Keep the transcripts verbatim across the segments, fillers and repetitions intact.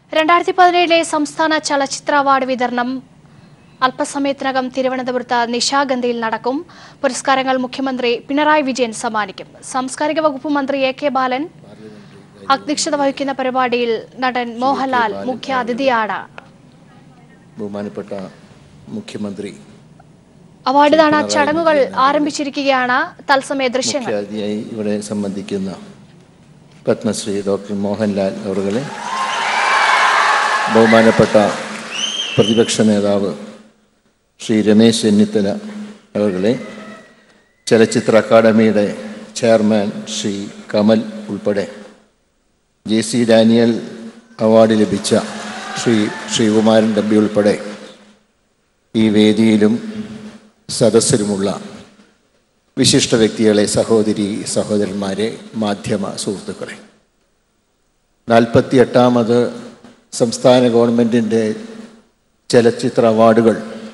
രണ്ടായിരത്തി പതിനേഴിലെ സംസ്ഥാന ചലച്ചിത്ര അവാർഡ് വിതരണം അല്പസമയത്തിനകം തിരുവനന്തപുരത്ത് നിശാഗന്ധിയിൽ നടക്കും. പുരസ്കാരങ്ങൾ മുഖ്യമന്ത്രി പിണറായി വിജയൻ സമ്മാനിക്കും. സാംസ്കാരിക വകുപ്പ് മന്ത്രി എ കെ ബാലൻ അധ്യക്ഷത വഹിക്കുന്ന പരിപാടിയിൽ നടൻ മോഹൻലാൽ മുഖ്യാതിഥിയാണ്. ബഹുമാനപ്പെട്ട മുഖ്യമന്ത്രി അവാർഡ് ദാന ചടങ്ങുകൾ ആരംഭിച്ചിരിക്കുകയാണ്. തത്സമയ ദൃശ്യങ്ങൾ ഇവിടെ സംബന്ധിക്കുന്ന പത്മശ്രീ ഡോക്ടർ മോഹൻലാൽ അവരുടെ ബഹുമാനപ്പെട്ട പ്രതിപക്ഷ നേതാവ് ശ്രീ രമേശ് ചെന്നിത്തല അവരുടെ ചലച്ചിത്ര അക്കാദമിയുടെ ചെയർമാൻ ശ്രീ കമൽ ഉൾപ്പെടെ ജെ സി ഡാനിയൽ അവാർഡ് ലഭിച്ച ശ്രീ ശ്രീകുമാരൻ തമ്പി ഉൾപ്പെടെ ഈ വേദിയിലും സദസ്സിലുമുള്ള വിശിഷ്ട വ്യക്തികളെ, സഹോദരി സഹോദരന്മാരെ, മാധ്യമ സുഹൃത്തുക്കളെ, നാൽപ്പത്തി എട്ടാമത് സംസ്ഥാന ഗവൺമെൻറ്റിൻ്റെ ചലച്ചിത്ര അവാർഡുകൾ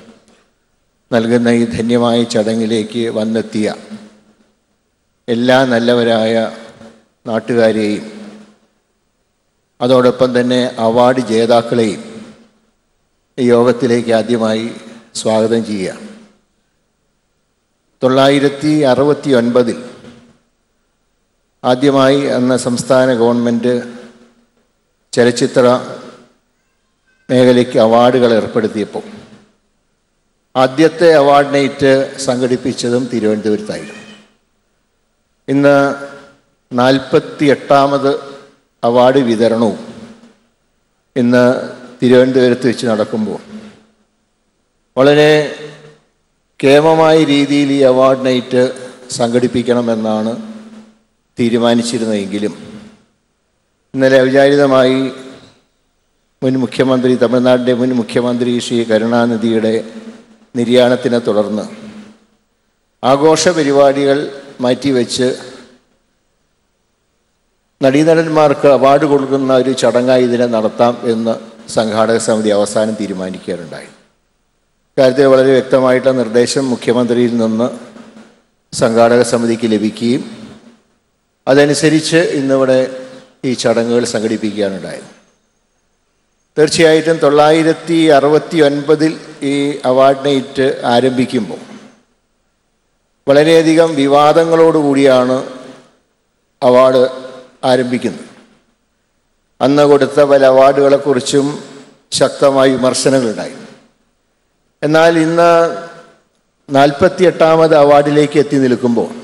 നൽകുന്ന ഈ ധന്യമായ ചടങ്ങിലേക്ക് വന്നെത്തിയ എല്ലാ നല്ലവരായ നാട്ടുകാരെയും അതോടൊപ്പം തന്നെ അവാർഡ് ജേതാക്കളെയും ഈ യോഗത്തിലേക്ക് ആദ്യമായി സ്വാഗതം ചെയ്യുക. തൊള്ളായിരത്തി അറുപത്തി ഒൻപതിൽ ആദ്യമായി അന്ന് സംസ്ഥാന ഗവൺമെൻറ് ചലച്ചിത്ര മേഖലയ്ക്ക് അവാർഡുകൾ ഏർപ്പെടുത്തിയപ്പോൾ ആദ്യത്തെ അവാർഡ് നൈറ്റ് സംഘടിപ്പിച്ചതും തിരുവനന്തപുരത്തായിരുന്നു. ഇന്ന് നാൽപ്പത്തി എട്ടാമത് അവാർഡ് വിതരണവും ഇന്ന് തിരുവനന്തപുരത്ത് വെച്ച് നടക്കുമ്പോൾ വളരെ കേമമായ രീതിയിൽ ഈ അവാർഡ് നൈറ്റ് സംഘടിപ്പിക്കണമെന്നാണ് തീരുമാനിച്ചിരുന്നതെങ്കിലും ഇന്നലെ അവിചാരിതമായി മുൻ മുഖ്യമന്ത്രി തമിഴ്നാടിൻ്റെ മുൻ മുഖ്യമന്ത്രി ശ്രീ കരുണാനിധിയുടെ നിര്യാണത്തിനെ തുടർന്ന് ആഘോഷ പരിപാടികൾ മാറ്റിവെച്ച് നടീനടന്മാർക്ക് അവാർഡ് കൊടുക്കുന്ന ഒരു ചടങ്ങായി ഇതിനെ നടത്താം എന്ന് സംഘാടക സമിതി അവസാനം തീരുമാനിക്കാറുണ്ടായി. ഇക്കാര്യത്തിൽ വളരെ വ്യക്തമായിട്ടുള്ള നിർദ്ദേശം മുഖ്യമന്ത്രിയിൽ നിന്ന് സംഘാടക സമിതിക്ക് ലഭിക്കുകയും അതനുസരിച്ച് ഇന്നിവിടെ ഈ ചടങ്ങുകൾ സംഘടിപ്പിക്കാനുണ്ടായത്. തീർച്ചയായിട്ടും തൊള്ളായിരത്തി അറുപത്തി ഒൻപതിൽ ഈ അവാർഡ് നൈറ്റ് ആരംഭിക്കുമ്പോൾ വളരെയധികം വിവാദങ്ങളോടുകൂടിയാണ് അവാർഡ് ആരംഭിക്കുന്നത്. അന്ന് കൊടുത്ത പല അവാർഡുകളെക്കുറിച്ചും ശക്തമായ വിമർശനങ്ങളുണ്ടായി. എന്നാൽ ഇന്ന് നാൽപ്പത്തി എട്ടാമത് അവാർഡിലേക്ക് എത്തി നിൽക്കുമ്പോൾ